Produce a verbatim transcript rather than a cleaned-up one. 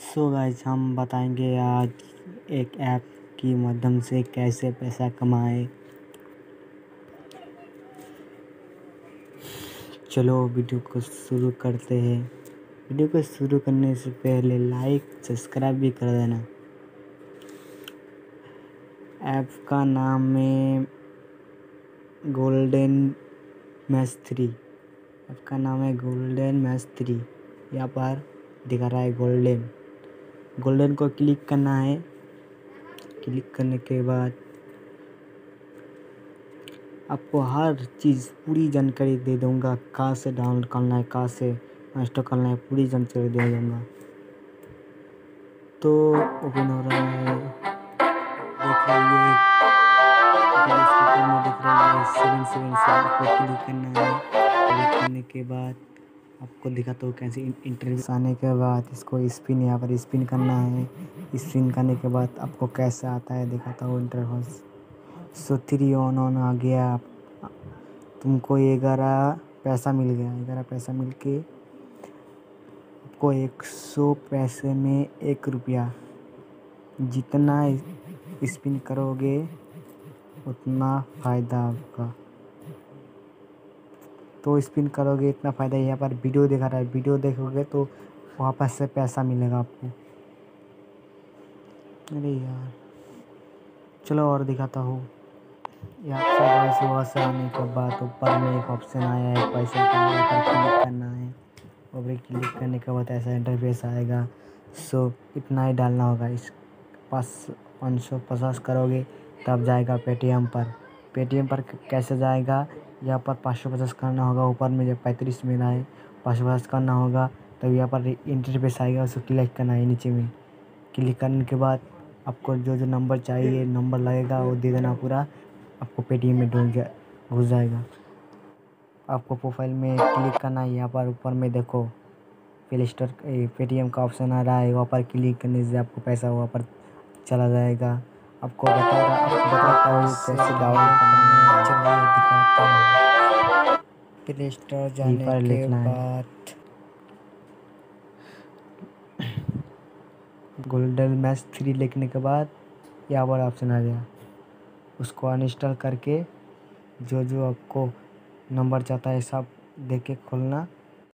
So guys हम बताएंगे आज एक ऐप की माध्यम से कैसे पैसा कमाएं। चलो वीडियो को शुरू करते हैं। वीडियो को शुरू करने से पहले लाइक सब्सक्राइब भी कर देना। ऐप का नाम है गोल्डन मैच थ्री। ऐप का नाम है गोल्डन मैच थ्री। यहाँ पर दिखा रहा है गोल्डन गोल्डन को क्लिक करना है। क्लिक करने के बाद आपको हर चीज़ पूरी जानकारी दे दूँगा। कहाँ से डाउनलोड करना है, कहाँ से इंस्टॉल करना है, पूरी जानकारी दे दूँगा। तो ओपन हो रहा है, देख रही है स्क्रीन में दिख रही है सेवन सेवन से आपको क्लिक करना है। क्लिक करने के बाद आपको दिखाता हूँ कैसे इंटरव्यू आने के बाद इसको स्पिन यहाँ पर स्पिन करना है। स्पिन करने के बाद आपको कैसे आता है दिखाता हूँ interface. So three on on आ गया। तुमको ग्यारह पैसा मिल गया। ग्यारह पैसा मिल के आपको एक सौ पैसे में एक रुपया। जितना स्पिन करोगे उतना फ़ायदा आपका। तो स्पिन करोगे इतना फ़ायदा। यहाँ पर वीडियो दिखा रहा है, वीडियो देखोगे तो वापस से पैसा मिलेगा आपको। अरे यार चलो और दिखाता हूँ। यहाँ पर वैसे वैसे आने के बाद ऊपर में एक ऑप्शन आया है पैसे का, ऊपर क्लिक करना है। ऊपर क्लिक करने के बाद ऐसा इंटरफेस आएगा। सो इतना ही डालना होगा। इस पास पाँच सौ पचास करोगे तब जाएगा पेटीएम पर। पेटीएम पर कैसे जाएगा, यहाँ पर पाँच सौ पचास करना होगा। ऊपर में जब पैंतीस मिला है पाँच सौ पचास करना होगा तब यहाँ पर इंटरफेस आएगा, उसको क्लिक करना है नीचे में। क्लिक करने के बाद आपको जो जो नंबर चाहिए नंबर लगेगा वो दे देना पूरा। आपको पेटीएम में डूब जा घुस जाएगा। आपको प्रोफाइल में क्लिक करना है। यहाँ पर ऊपर में देखो प्ले स्टोर पेटीएम का ऑप्शन आ रहा है, वहाँ पर क्लिक करने से आपको पैसा वहाँ पर चला जाएगा। आपको बता रहा आपको बताता हूँ कैसे डाउनलोड करना है। चलिए दिखाता हूँ। प्ले स्टोर जाने के बाद गोल्डन मैच थ्री लिखने के बाद यहाँ पर ऑप्शन आ गया। उसको अनइंस्टॉल करके जो जो आपको नंबर चाहता है सब देख के खोलना।